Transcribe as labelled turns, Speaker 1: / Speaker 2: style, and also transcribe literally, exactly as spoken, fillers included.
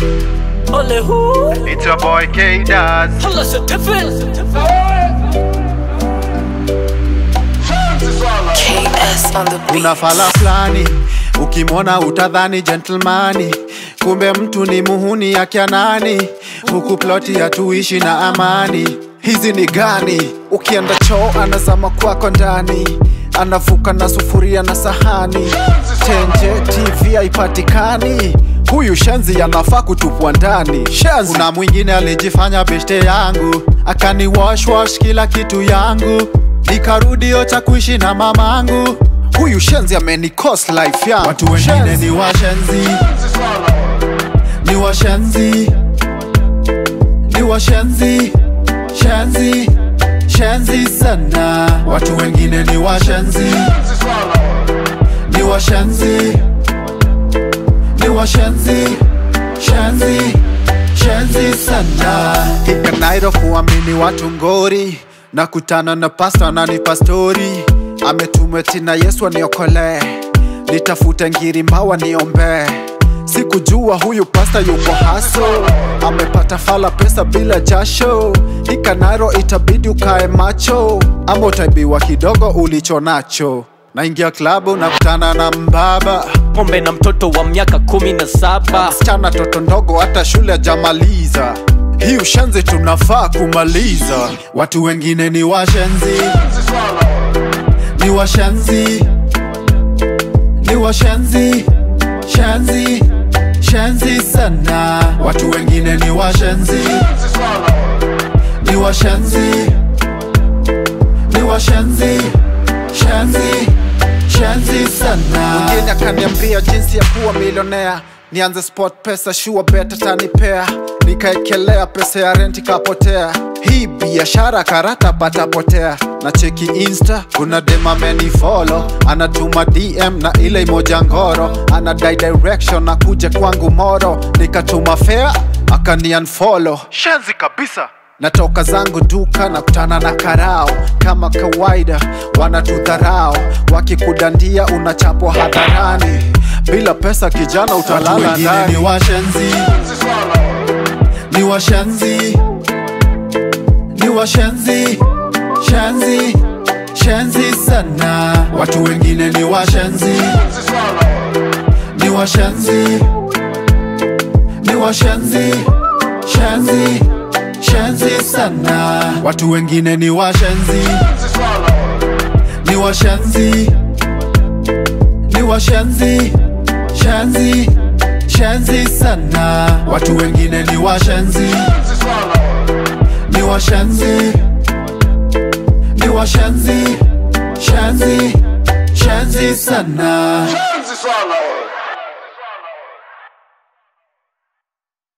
Speaker 1: Ole who?
Speaker 2: It's your boy Kaydaz.
Speaker 1: Hello, certificate.
Speaker 3: K S on the beat.
Speaker 4: Una fala flani, ukimwona utadhani gentlemani, kumbe mtu ni muhuni ya kianani. Huku ploti ya tuishi na amani. Hizi ni gani? Ukienda choo anazama kwako ndani, anavuka na sufuria na sahani. Tenje T V haipatikani, huyu shenzi anafaa kutupwa ndani. Shenzi. Kuna mwingine alijifanya beshte yangu, akani wash wash kila kitu yangu, nikarudi ocha kuishi na mamangu. Huyu shenzi ameni cost life yangu. Watu wengine ni washenzi, ni washenzi, ni washenzi, shenzi, shenzi sana. Watu wengine ni washenzi, ni washenzi, ni washenzi, shenzi, shenzi sana. Hikanairo kuamini watu ngori, nakutana na pasta na ni pastori, ametumwe tina Yesu aniokole, nitafute ngiri mbawa niombe. Sikujua huyu pasta yuko haso, amepata fala pesa bila jasho. Hikanairo itabidi ukae macho, ama utaibiwa kidogo ulicho nacho. Naingia klabu nakutana na mbaba,
Speaker 1: Pombe na mtoto wa miaka kumi na saba.
Speaker 4: msichana toto ndogo hata shule hajamaliza. Hii ushenzi tunafaa kumaliza. Watu wengine ni washenzi, ni washenzi, ni washenzi, shenzi, shenzi sana. Watu wengine ni washenzi, ni washenzi, ni washenzi, shenzi, shenzi sana. Mwingine akaniambia jinsi ya kuwa milionea, nianze sport pesa sure bet atanipea, nikaekelea pesa ya rent kapotea. Hii biashara karata patapotea. Na cheki insta kuna dem amenifollow, anatuma D M na ile imoja ngoro, anadai direction na kuja kwangu moro, nikatuma fare akani unfollow. Shenzi kabisa. Natoka zangu duka na kutana na karao, kama kawaida wanatudharao, wakikudandia unachapwa hadharani. Bila pesa kijana utalala ndani. Ni washenzi, ni washenzi, ni washenzi, shenzi, shenzi sana. Watu wengine ni washenzi, ni washenzi, ni washenzi, shenzi, shenzi sana. Watu wengine ni washenzi, ni washenzi, ni washenzi, shenzi, shenzi sana. Watu wengine ni washenzi, ni washenzi, ni washenzi, shenzi, shenzi sana.